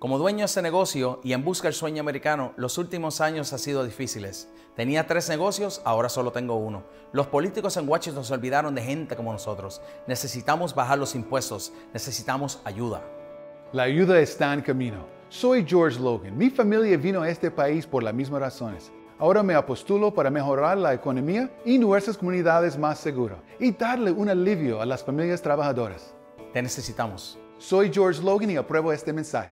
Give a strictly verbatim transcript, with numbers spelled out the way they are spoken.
Como dueño de ese negocio y en busca del sueño americano, los últimos años han sido difíciles. Tenía tres negocios, ahora solo tengo uno. Los políticos en Washington se olvidaron de gente como nosotros. Necesitamos bajar los impuestos, necesitamos ayuda. La ayuda está en camino. Soy George Logan. Mi familia vino a este país por las mismas razones. Ahora me apostulo para mejorar la economía y nuestras comunidades más seguras y darle un alivio a las familias trabajadoras. Te necesitamos. Soy George Logan y apruebo este mensaje.